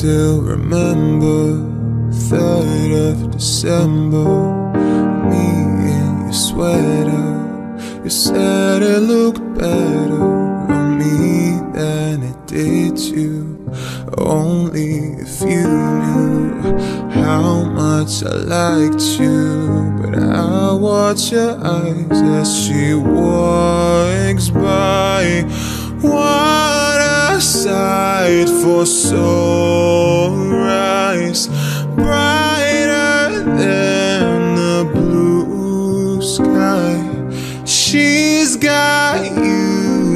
still remember 3rd of December, me in your sweater. You said it looked better on me than it did you. Only if you knew how much I liked you. But I watch your eyes as she walks by. What a sight for sore eyes, brighter than the blue sky. She's got you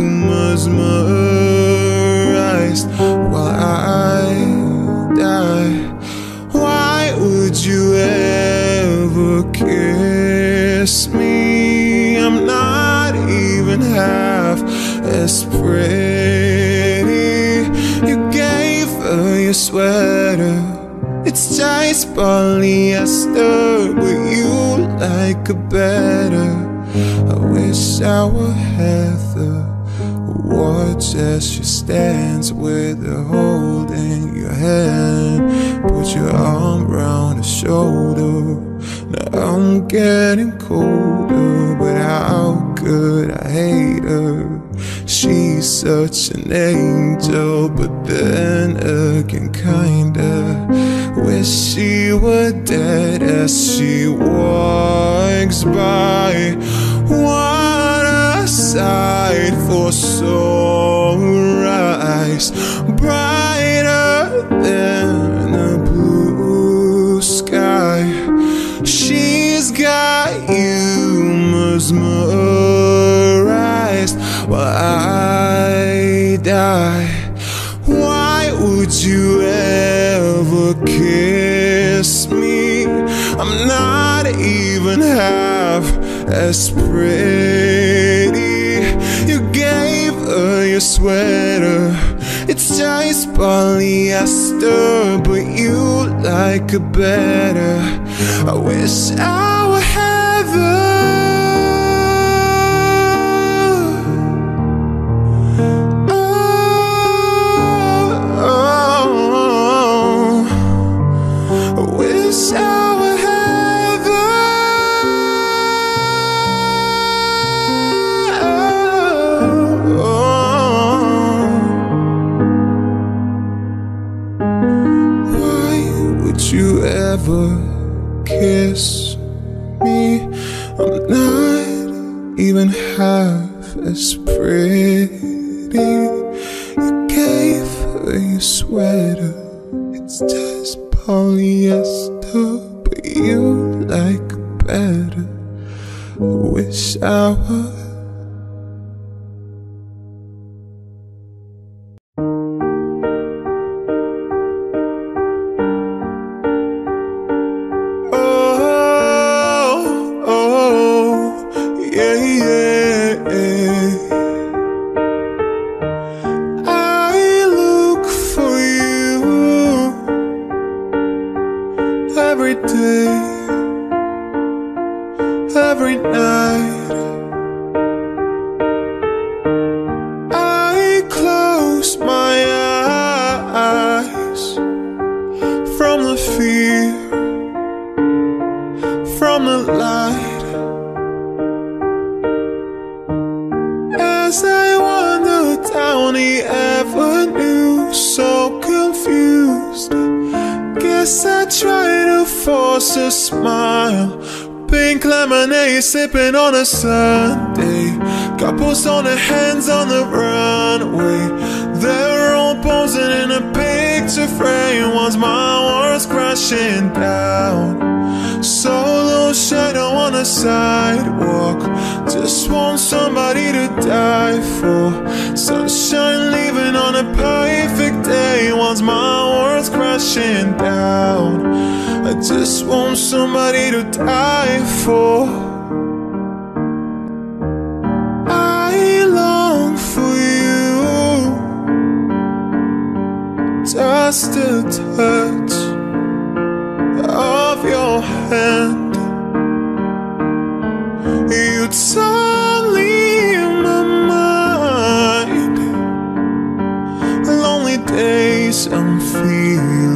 mesmerized while I die. Why would you ever kiss me? I'm not even half as pretty. You gave her your sweater. It's just polyester, but you like it better. I wish I were Heather. Watch as she stands with her holding your hand. Put your arm around her shoulder. Now I'm getting colder, but how could I hate her? She's such an angel, but then again kinda wish she were dead as she walks by. What a sight for sore eyes, brighter than a blue sky. She's got you mesmerized while I die. Why would you ever kiss me? I'm not even half as pretty. You gave her your sweater. It's just polyester, but you like it better. I wish I were Heather. I wish I were Heather. Why would you ever kiss me? I'm not even half as pretty. You gave her your sweater. It's just polyester, but you like it better. I wish I were. Every day, every night, I close my eyes from the fear, from the light, as I wander down the avenue, so confused. Guess I try to force a smile. Pink lemonade sipping on a Sunday. Couples on their hands on the runway. They're all posing in a picture frame. Once my world's crashing down. Solo shadow on a sidewalk. Just want somebody to die for. Sunshine leaving on a perfect day. Once my world's crashing down. I just want somebody to die for. I long for you. Just a touch of your hand. It's only in my mind. Lonely days I'm feeling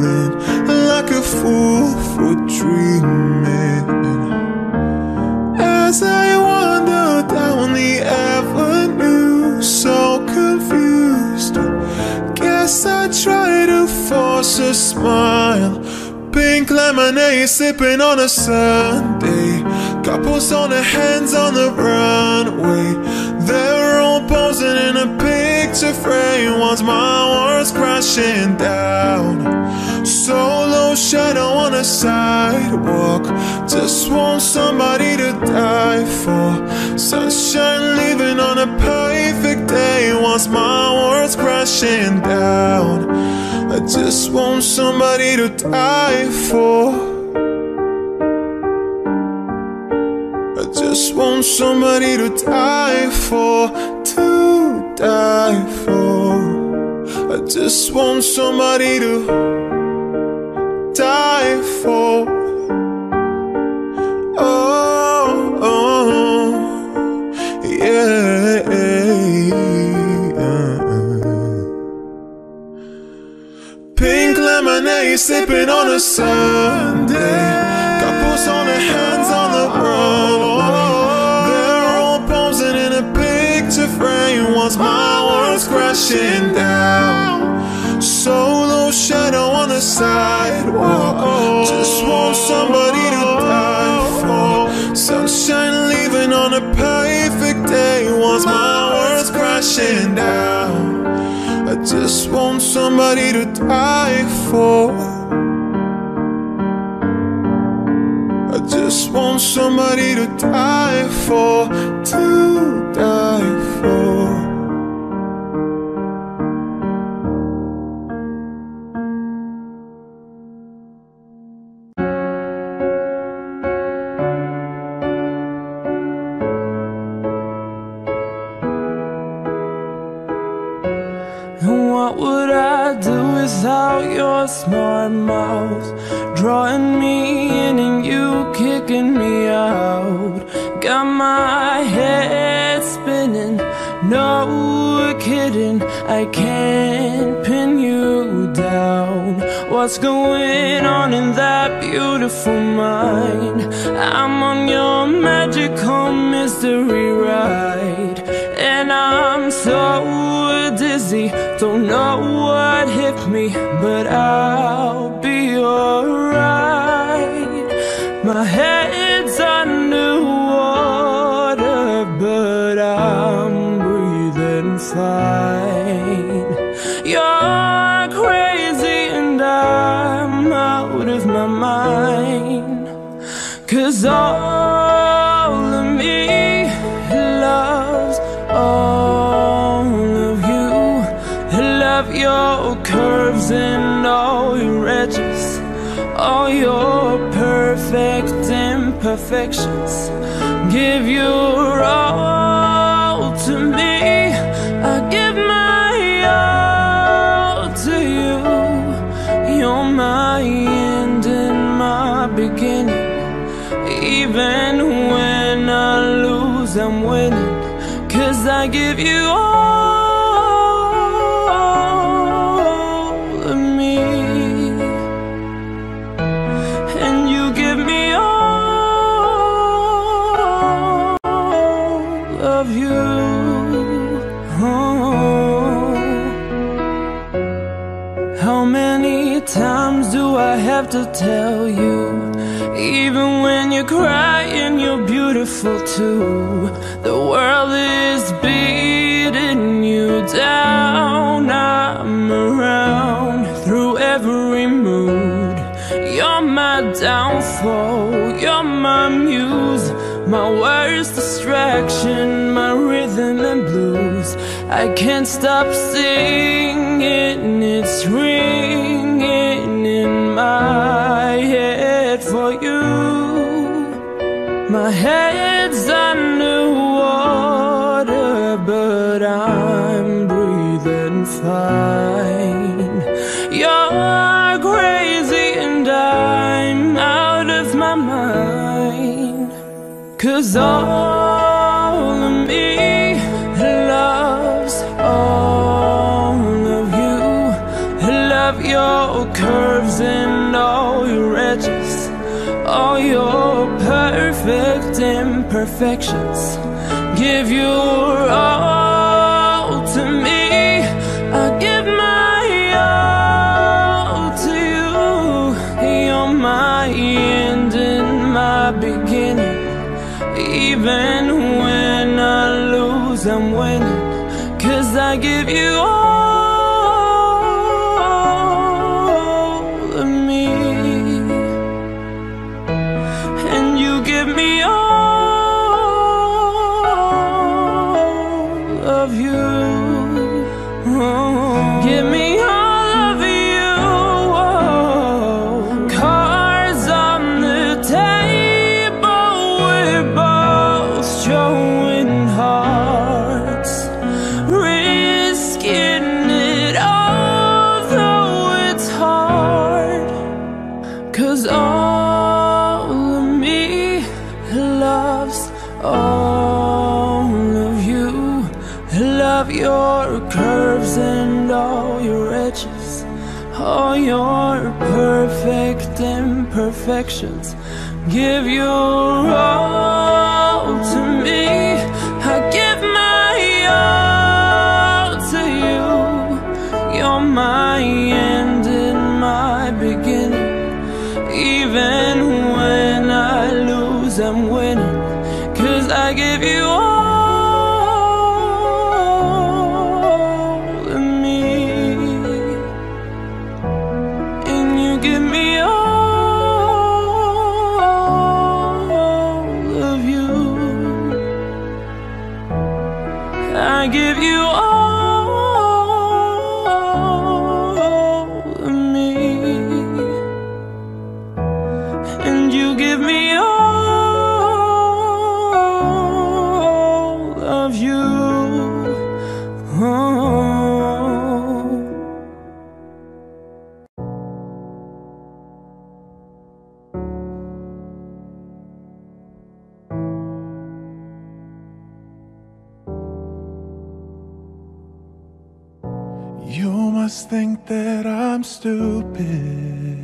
force a smile. Pink lemonade sipping on a Sunday. Couples on their hands on the runway. They're all posing in a picture frame. Once my world's crashing down. Solo shadow on a sidewalk. Just want somebody to die for. Sunshine leaving on a perfect day. Once my world's crashing down. I just want somebody to die for. I just want somebody to die for. To die for. I just want somebody to die for. Oh, oh, yeah. Pink lemonade sipping on a Sunday. Couples on their hands on the runway. They're all posing in a picture frame. Once my world's crashing down. Solo shadow on the sidewalk. Just want somebody to die for. Sunshine leaving on a perfect day. Once my world's crashing down. I just want somebody to die for. I just want somebody to die for. To die for. What would I do without your smart mouth? Drawing me in and you kicking me out. Got my head spinning, no kidding, I can't pin you down. What's going on in that beautiful mind? I'm on your magical mystery ride, and I'm so dizzy, don't know what hit me, but I'll be alright. My head's underwater, but I'm breathing fine. You're crazy and I'm out of my mind, 'cause all of me loves all of you. Love your curves and all your edges, all your perfect imperfections. Give your all to me, I give my all to you. You're my end and my beginning. Even when I lose, I'm winning, 'cause I give you all of me, and you give me all of you. Oh. How many times do I have to tell you? Even when you're crying, you're beautiful too. The world is beating you down. I'm around through every mood. You're my downfall, you're my muse, my worst distraction, my rhythm and blues. I can't stop singing, it's ringing in my head for you. My head's underwater, but I'm breathing fine. You're crazy and I'm out of my mind, 'cause all of me loves all of you. Love your curves and all your edges, all your perfect imperfections. Give your all to me, I give my all Even when I lose, I'm winning, 'cause I give you all of me, and you give me all of you. Give me all of you. Cards on the table, we're both showing hearts, risking it all, though it's hard. 'Cause all of me loves all of you. Love your curves and all your edges, all your perfect imperfections. Give your all to me. I give my all to you. You're my end and my beginning. Even when I lose, I'm winning, 'cause I give you all of me, and you give me all of you. I give you all of me, and you give me all of you. You must think that I'm stupid.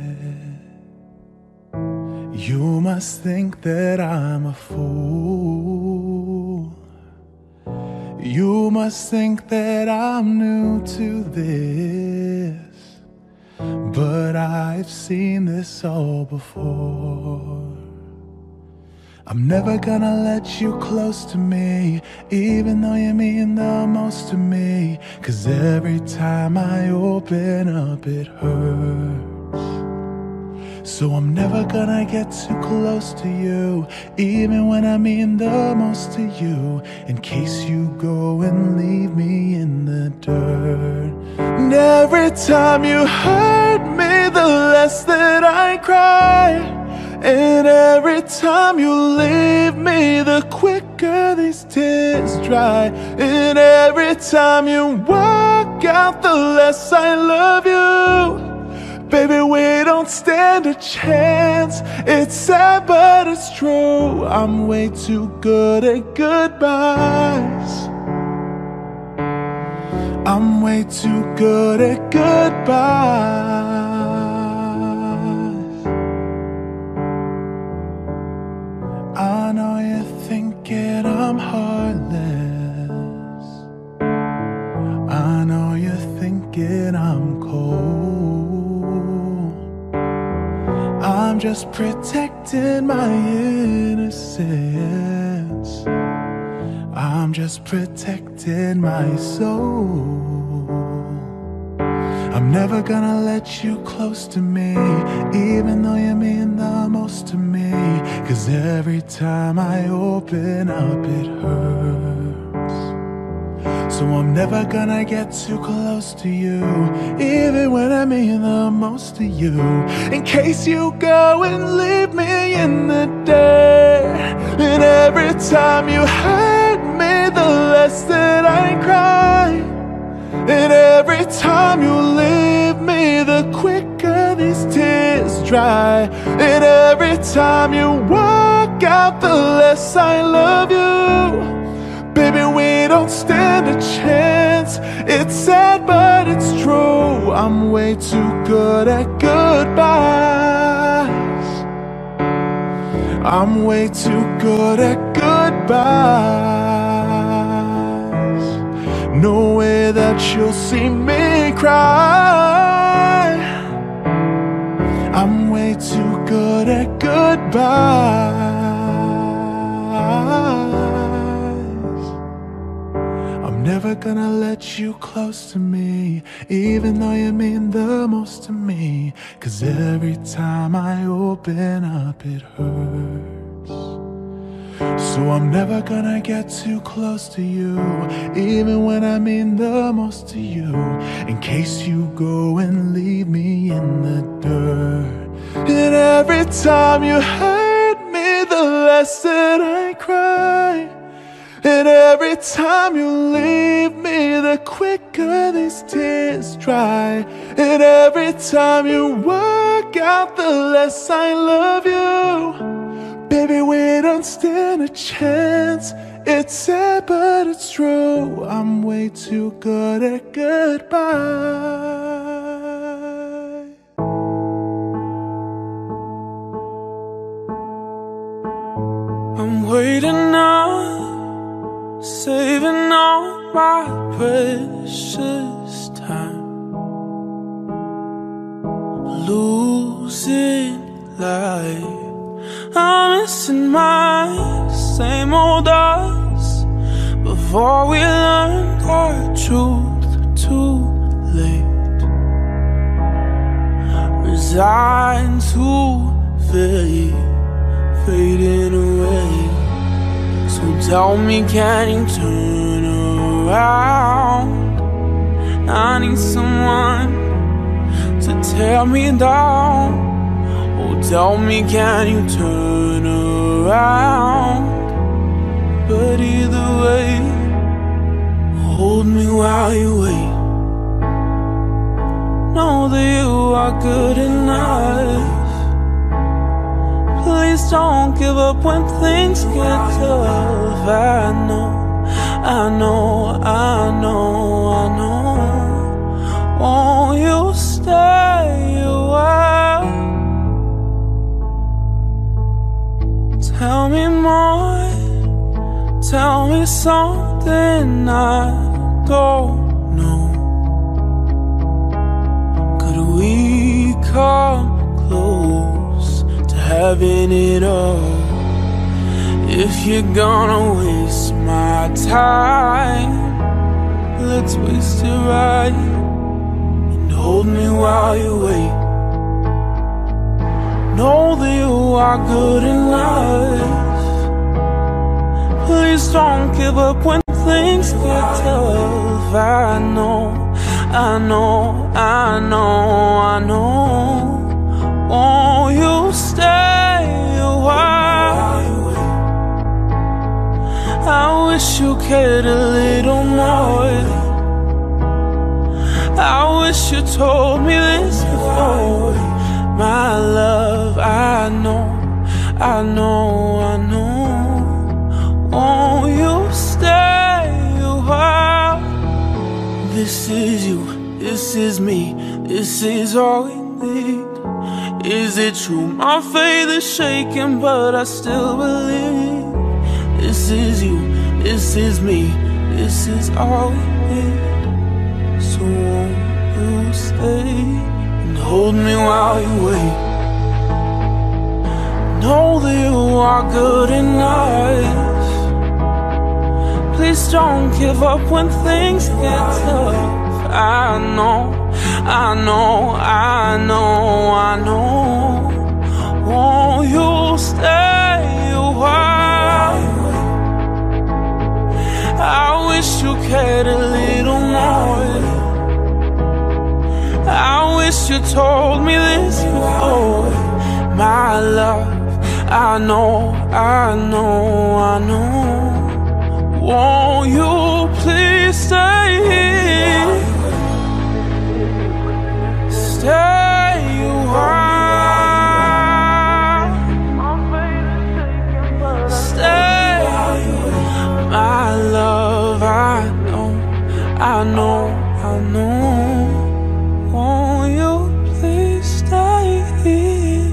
You must think that I'm a fool. You must think that I'm new to this, but I've seen this all before. I'm never gonna let you close to me, even though you mean the most to me. 'Cause every time I open up, it hurts. So I'm never gonna get too close to you, even when I mean the most to you, in case you go and leave me in the dirt. And every time you hurt me, the less that I cry. And every time you leave me, the quicker these tears dry. And every time you walk out, the less I love you. Baby, we don't stand a chance. It's sad, but it's true. I'm way too good at goodbyes. I'm way too good at goodbyes. I know you're thinking I'm heartless. I know you're thinking I'm cold. I'm just protecting my innocence. I'm just protecting my soul. I'm never gonna let you close to me, even though you mean the most to me. 'Cause every time I open up, it hurts. So I'm never gonna get too close to you, even when I mean the most to you, in case you go and leave me in the dirt. And every time you hurt me, the less that I cry. And every time you leave me, the quicker these tears dry. And every time you walk out, the less I love you. Baby, we don't stand a chance. It's sad, but it's true. I'm way too good at goodbyes. I'm way too good at goodbyes. No way that you'll see me cry. I'm way too good at goodbyes. never gonna let you close to me, even though you mean the most to me. 'Cause every time I open up it hurts. So I'm never gonna get too close to you, even when I mean the most to you, in case you go and leave me in the dirt. And every time you hurt me, the less that I cry. And every time you leave me, the quicker these tears dry. And every time you walk out, the less I love you. Baby, we don't stand a chance. It's sad, but it's true. I'm way too good at goodbye. I'm waiting up, saving all my precious time, losing life. I'm missing my same old us before we learned our truth too late. Resigned to fading away. So tell me, can you turn around? I need someone to tear me down. Oh, tell me, can you turn around? But either way, hold me while you wait. Know that you are good enough. Please don't give up when things get tough. I know, I know, I know, I know. Won't you stay a while? Tell me more, tell me something I don't know. Could we come close to having it all? If you're gonna waste my time, let's waste it right. And hold me while you wait. Know that you are good in life. Please don't give up when things get tough. I know, I know, I know, I know. Won't you stay a while? I wish you cared a little more. I wish you told me this before. My love, I know, I know, I know. Won't you stay a while? This is you, this is me, this is all we need. Is it true? My faith is shaking, but I still believe. This is you, this is me, this is all we need. So won't you stay and hold me while you wait? Know that you are good in life. Please don't give up when things get tough. I know, I know, I know, I know. Won't you stay a while? I wish you cared a little more. I wish you told me this before. My love, I know, I know, I know. Won't you please stay here? Stay a while. Stay, my love, I know, I know, I know. Won't you please stay here?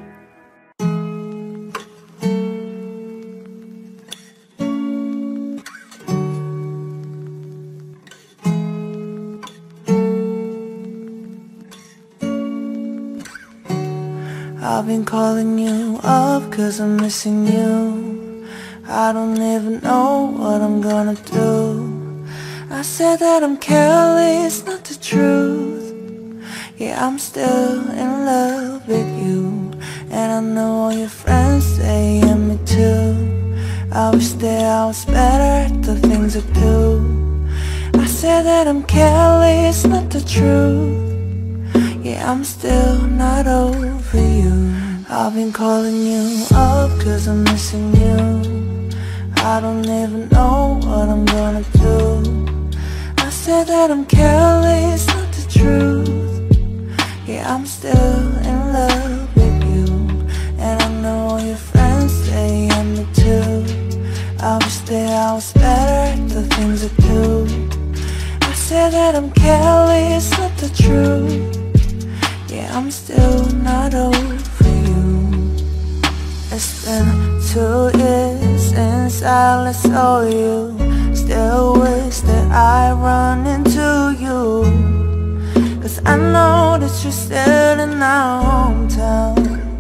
I've been calling you up 'cause I'm missing you. I don't even know what I'm gonna do. I said that I'm careless, not the truth. Yeah, I'm still in love with you, and I know all your friends say and me too. I wish that I was better at the things I do. I said that I'm careless, not the truth. Yeah, I'm still not over you. I've been calling you up cause I'm missing you. I don't even know what I'm gonna do. I said that I'm careless, not the truth. Yeah, I'm still in love with you, and I know all your friends say I'm me too. I wish that I was better at the things I do. I said that I'm careless, not the truth. Yeah, I'm still not over you. It's been 2 years since I last saw you. Still wish that I run into you, cause I know that you're still in our hometown.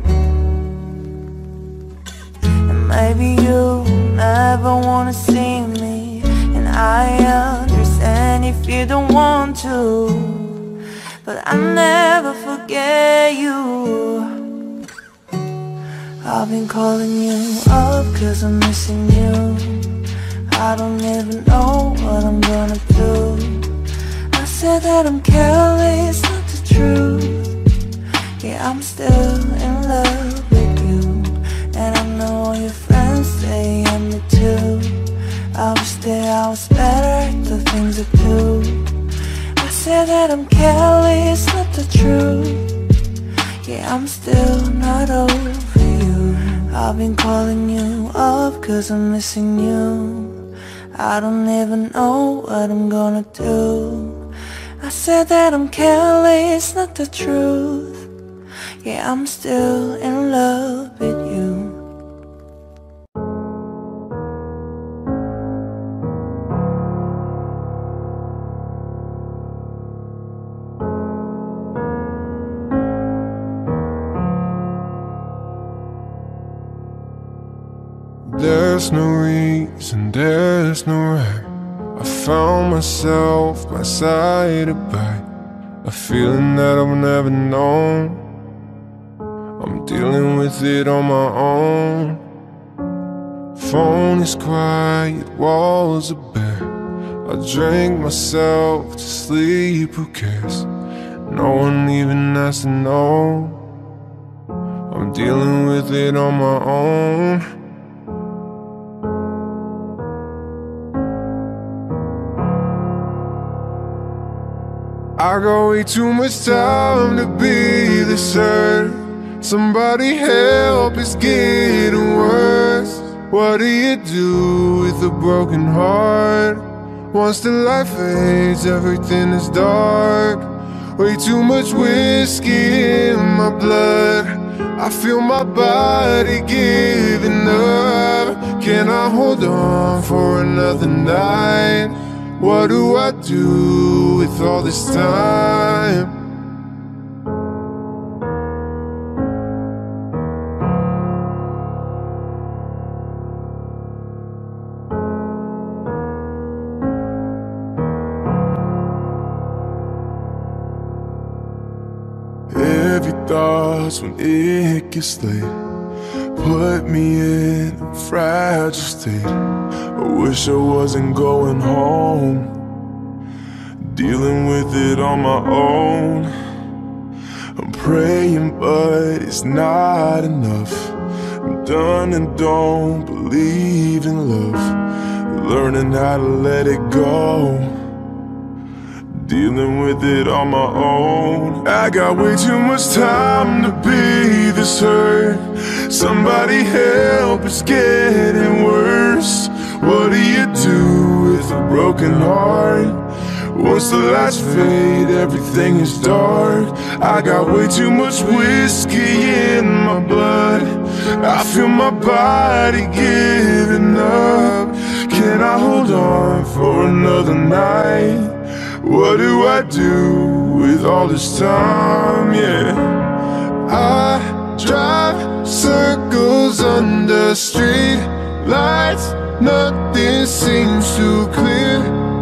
And maybe you never wanna see me, and I understand if you don't want to, but I never forget you. I've been calling you up cause I'm missing you. I don't even know what I'm gonna do. I said that I'm careless, not the truth. Yeah, I'm still in love with you, and I know all your friends say I'm me too. I wish that I was better at the things I do. I said that I'm careless, not the truth. Yeah, I'm still not over you. I've been calling you up cause I'm missing you. I don't even know what I'm gonna do. I said that I'm careless, not the truth. Yeah, I'm still in love with you. There's no reason, there's no right. I found myself by side by a feeling that I've never known. I'm dealing with it on my own. Phone is quiet, walls are bare. I drank myself to sleep, who cares? No one even has to know. I'm dealing with it on my own. I got way too much time to be this hurt. Somebody help, it's getting worse. What do you do with a broken heart? Once the light fades, everything is dark. Way too much whiskey in my blood. I feel my body giving up. Can I hold on for another night? What do I do with all this time? Heavy thoughts when it gets late put me in a fragile state. I wish I wasn't going home, dealing with it on my own. I'm praying but it's not enough. I'm done and don't believe in love, learning how to let it go, dealing with it on my own. I got way too much time to be this hurt. Somebody help, it's getting worse. What do you do with a broken heart? Once the lights fade, everything is dark. I got way too much whiskey in my blood. I feel my body giving up. Can I hold on for another night? What do I do with all this time? Yeah, I drive circles under street lights. Nothing seems too clear.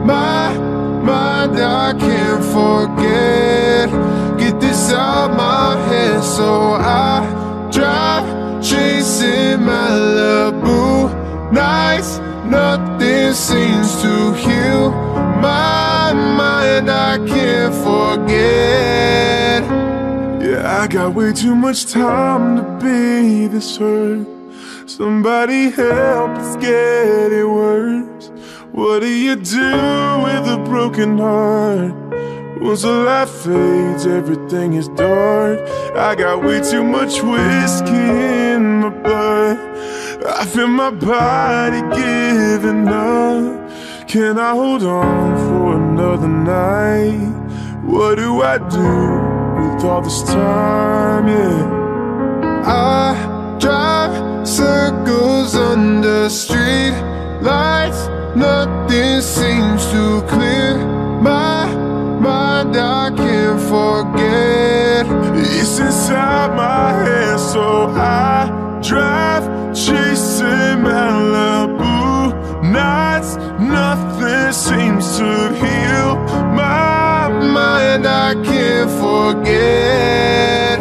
my mind, I can't forget. Get this out my head, so I drive chasing Malibu nights. Nothing seems to heal my mind, I can't forget. Yeah, I got way too much time to be this hurt. Somebody help, it's getting worse. What do you do with a broken heart? Once the light fades, everything is dark. I got way too much whiskey in my blood. I feel my body giving up. Can I hold on for another night? What do I do with all this time, yeah? I drive circles under street lights. Nothing seems to clear my mind, I can't forget. It's inside my head, so I drive chasing Malibu nights. Nothing seems to heal my mind, I can't forget.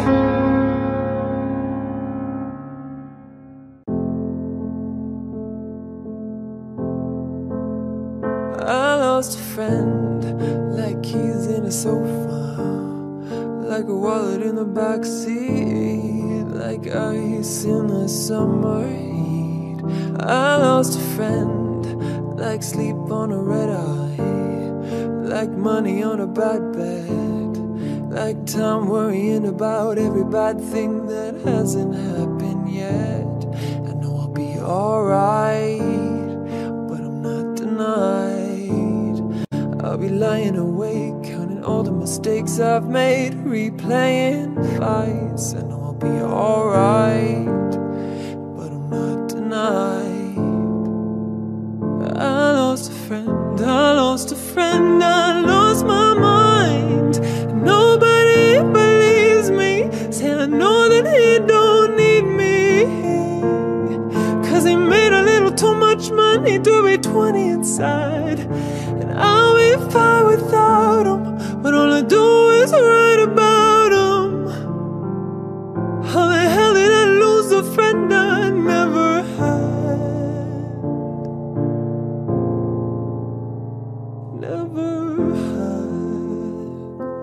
I lost a friend, like keys in a sofa, like a wallet in the backseat, like ice in the summer heat. I lost a friend, like sleep on a red eye, like money on a bad bed, like time worrying about every bad thing that hasn't happened yet. I know I'll be alright, but I'm not tonight. I'll be lying awake, counting all the mistakes I've made, replaying fights. I know I'll be alright, but I'm not tonight. I lost a friend, I lost a friend, I lost my mind. Nobody believes me, saying I know that he don't need me, 'cause he made a little too much money to be 20 inside. And I'll be fine without him, but all I do is write about him. How the hell did I lose a friend I never had? Never had.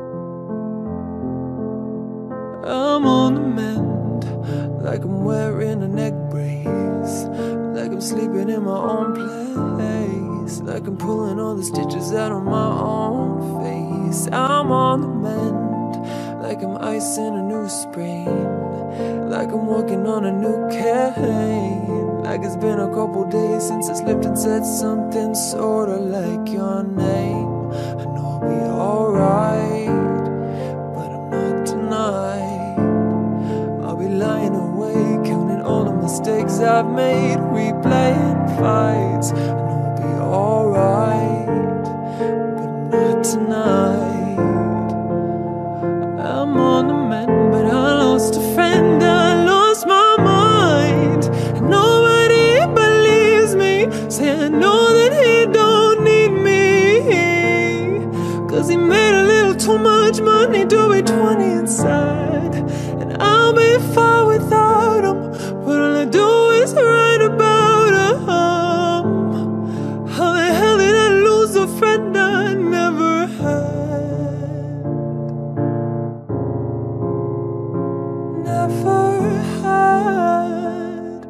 I'm on the mend, like I'm wearing a neck brace, like I'm sleeping in my own place, like I'm pulling all the stitches out of my own face. I'm on the mend, like I'm icing a new sprain, like I'm walking on a new cane, like it's been a couple days since I slipped and said something sorta like your name. I know I'll be alright, but I'm not tonight. I'll be lying awake, counting all the mistakes I've made, replaying fights. I know I'll be alright, but not tonight. I'm on the mend, but I lost a friend, I lost my mind. And nobody believes me, say I know that he don't need me, 'cause he made a little too much money to be 20 inside. And I'll be fine without him, but all I do is write about him. How the hell did I lose a friend I never had? Never had.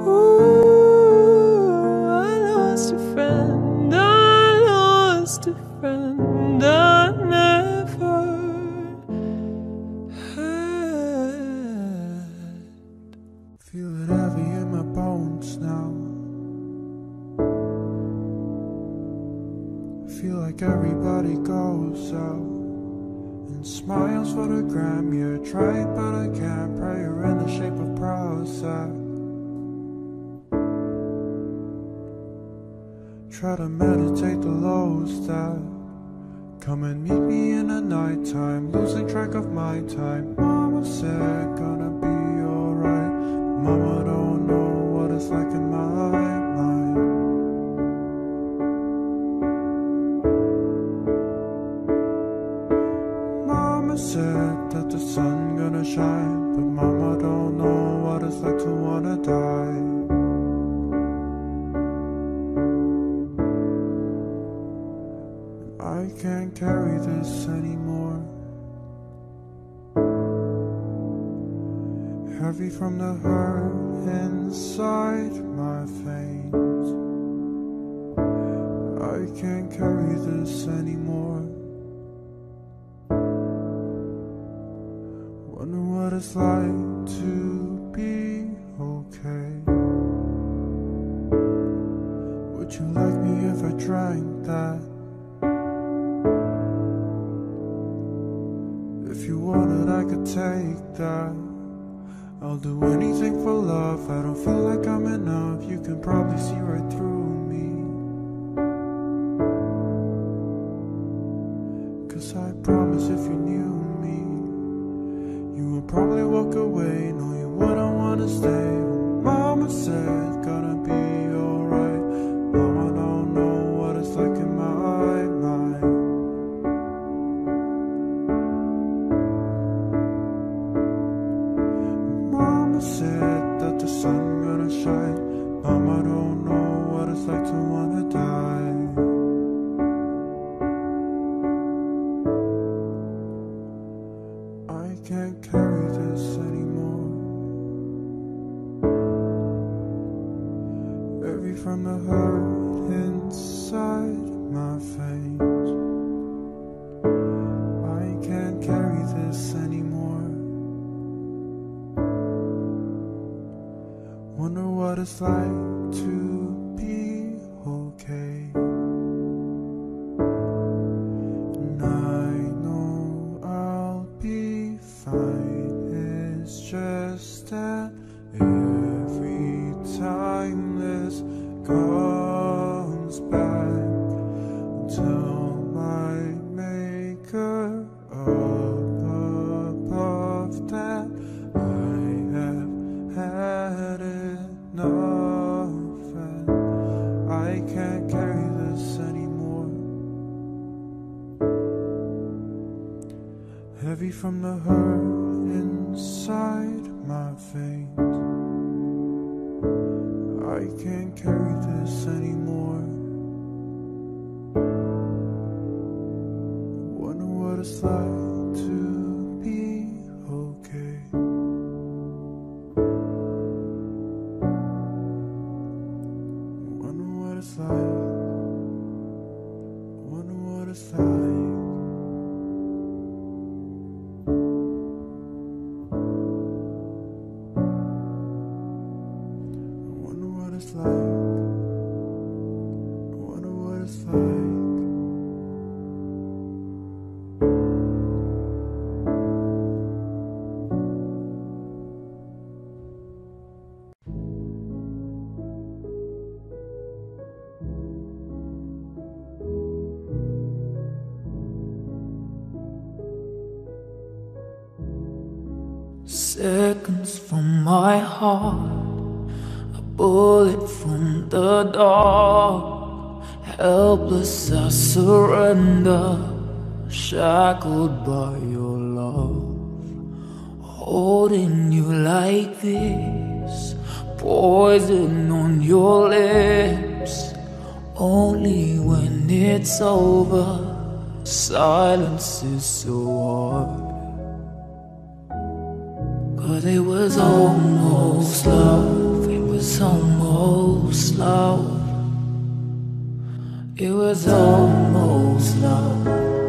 Ooh, I lost a friend, I lost a friend I never had. Feel it heavy in my bones now. I feel like everybody goes out and smiles for the gram. You're tried but I can't. Prayer in the shape of Prozac. Try to meditate the lows that come and meet me in the nighttime, losing track of my time. Mama said gonna be alright. Mama don't know what it's like in my mind. can't carry this anymore. Heavy from the hurt inside my veins. I can't carry this anymore. Wonder what it's like to be okay. Would you like me if I drank that? If you wanted, I could take that. I'll do anything for love. I don't feel like I'm enough. You can probably see right through me. 'Cause I promise if you knew me, you would probably walk away. No, you wouldn't wanna stay. Mama said gonna be alright. Mama don't know what it's like in my mind. Mama said that the sun gonna shine. Mama don't know what it's like to wanna die. I can't carry this anymore. Heavy from the hurt inside my veins. I can't carry this anymore. Wonder what it's like to be okay. And I know I'll be fine. It's just that every time this comes back, tell my maker up above that I have had enough, and I can't carry this anymore. Heavy from the hurt inside my veins. I can't carry this anymore. Wonder what it's like to be okay. Wonder what it's like. Wonder what it's like. Wonder what it's like. Wonder what it's like. Seconds from my heart, a bullet from the dark. Helpless I surrender, shackled by your love. Holding you like this, poison on your lips. Only when it's over, silence is so hard. But it was almost love, it was almost love. It was almost love.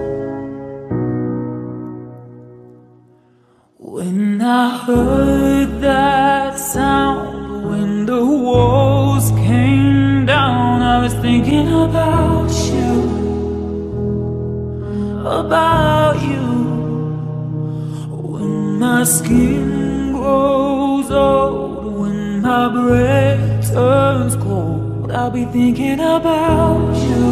When I heard that sound, when the walls came down, I was thinking about you, about you. When my skin grows old, when my breath turns cold, I'll be thinking about you.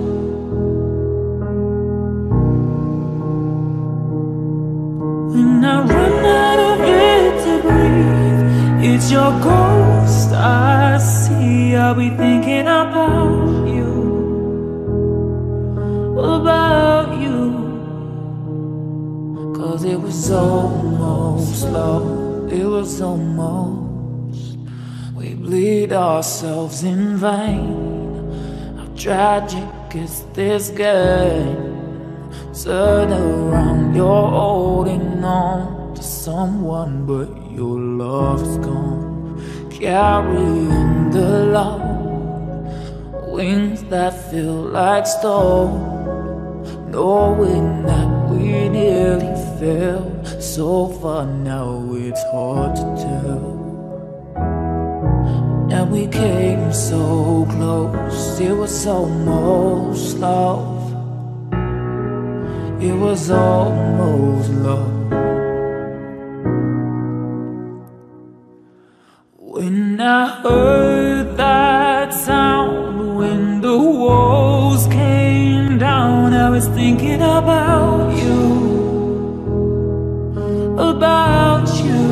When I run out of air to breathe, it's your ghost I see. I'll be thinking about you, about you. 'Cause it was almost love, it was almost. We bleed ourselves in vain. How tragic is this game? Turn around, you're holding on to someone, but your love is gone. Carrying the loud wings that feel like stone, knowing that we nearly fell so far. Now it's hard to tell. And we came so close, it was almost love. It was almost love. When I heard that sound, when the walls came down, I was thinking about you, about you.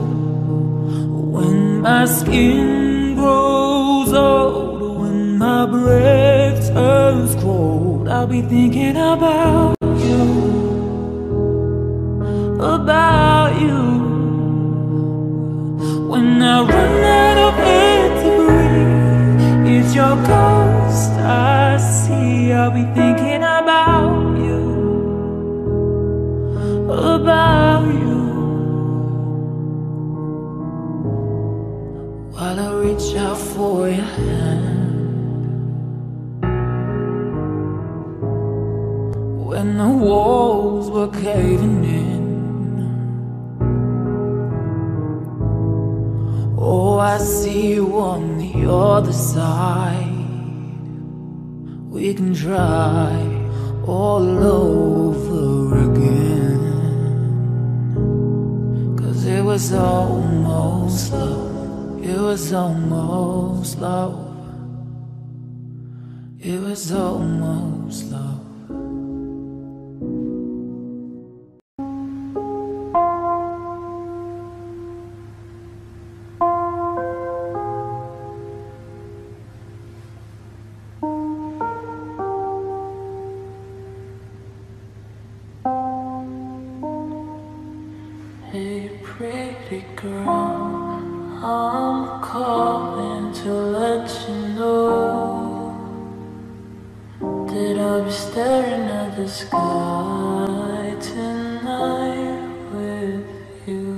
When my skin grows old, when my breath turns cold, I'll be thinking about you, about you. When I run out of air to breathe, it's your ghost I see. I'll be thinking about you, about you. While I reach out for your hand, when the walls were caving in, oh, I see you on the other side. We can try all over again, 'cause it was almost love. It was almost love. It was almost love. Hey pretty girl, I'm calling to let you know that I'll be staring at the sky tonight with you.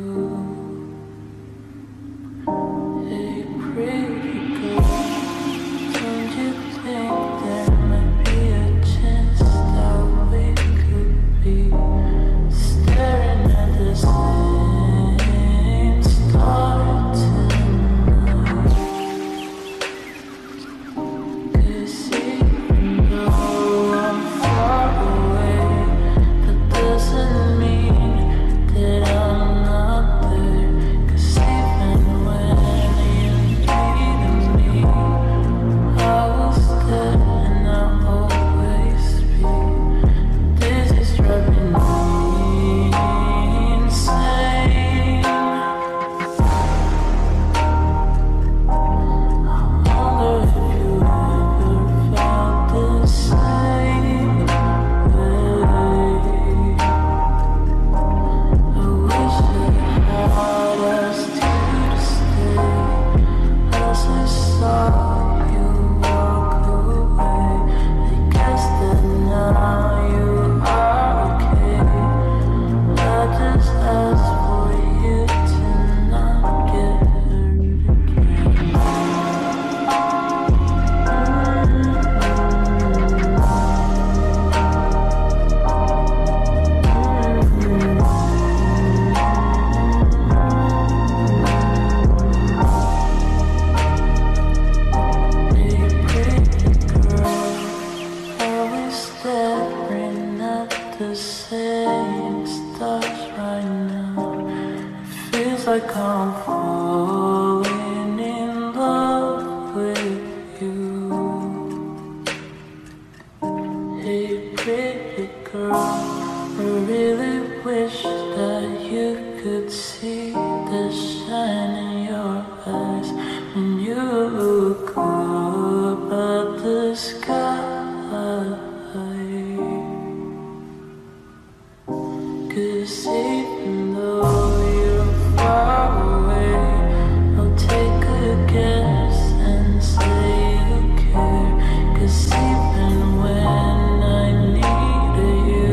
Hey pretty girl, don't you think there might be a chance that we could be staring at the same star tonight? 'Cause even though I'm far away, that doesn't mean that I'm not there. 'Cause even when you needed me, I was there and I'll always be. This is driving me insane. I wonder if you ever felt the same way. I wish I had us two to stay as I saw you walk away. I guess that now you are okay. I just ask for you to not get hurt again. Hey pretty girl, always staring at the same stars right now. Feels like I'm falling in love with you. Hey pretty girl, I really wish that you could see the shine in your eyes when you look up at the sky. 'Cause even though you're far away, I'll take a guess and say you care. 'Cause even when I needed you,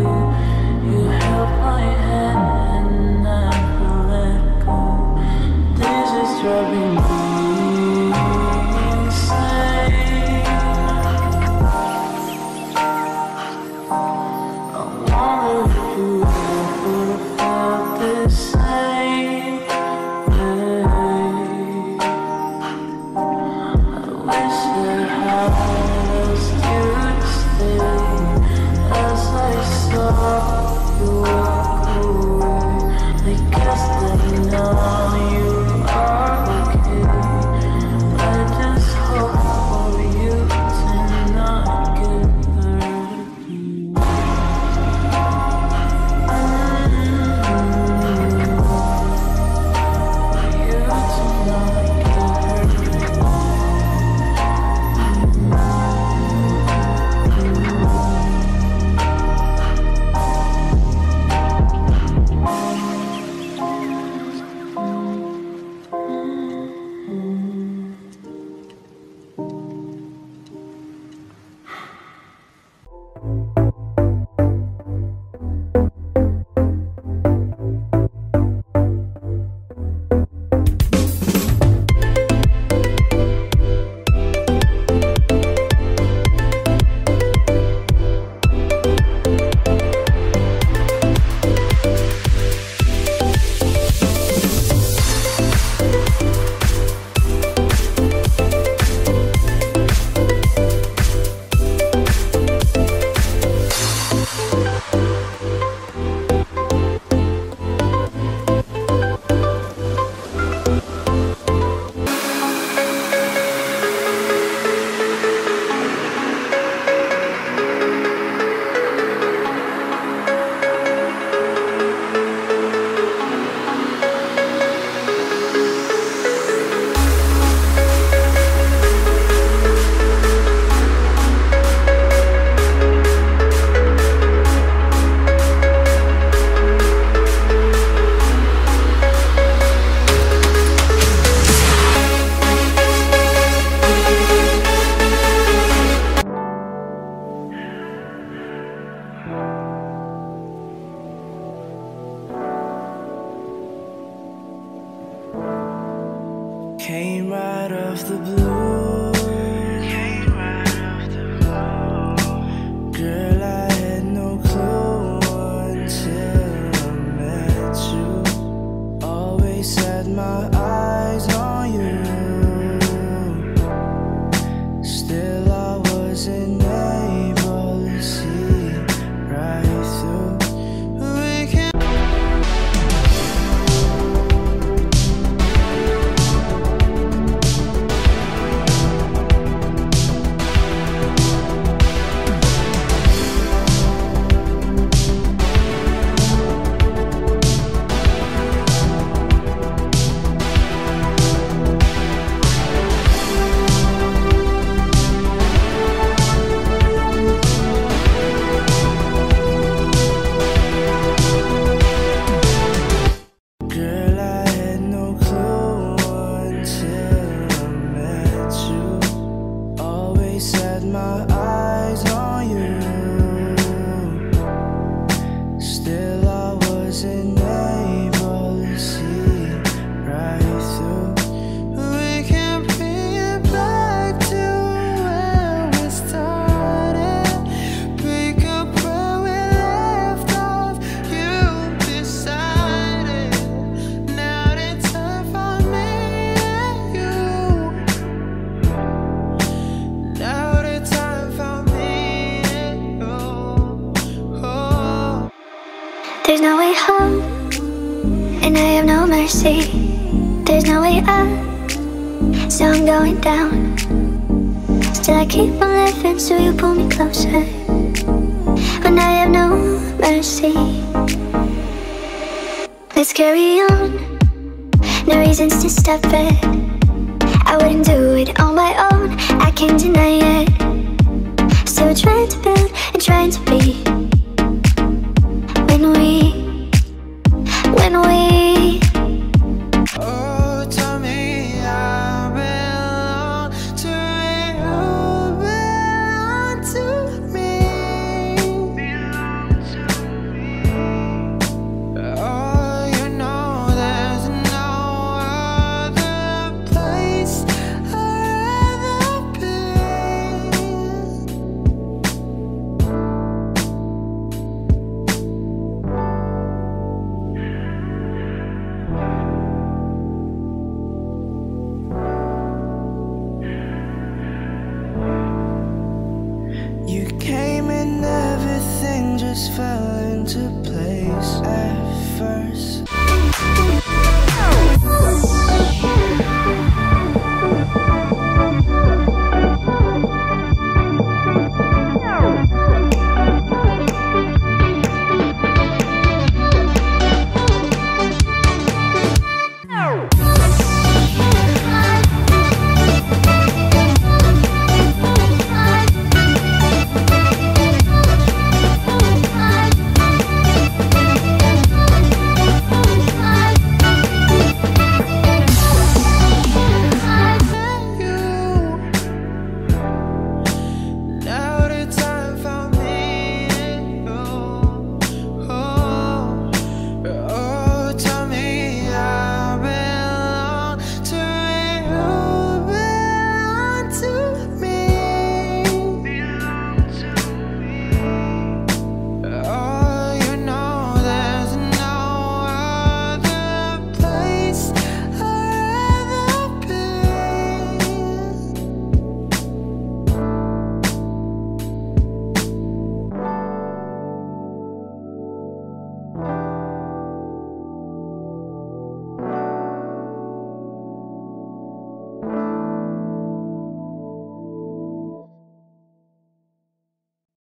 my eyes on you. Still I wasn't able to see right through. We can bring it back to where we started. Pick up where we left off. You decided now the time for me and you. Now the time for me and you. Oh. There's no way home, and I have no mercy. There's no way up, so I'm going down. Still I keep on living, so you pull me closer. When I have no mercy. Let's carry on, no reasons to stop it. I wouldn't do it on my own, I can't deny it. Still trying to build and trying to be. When we Oh, tell me I belong to you, belong to me. Oh, you know there's no other place I'd rather be. You came and everything just fell into place.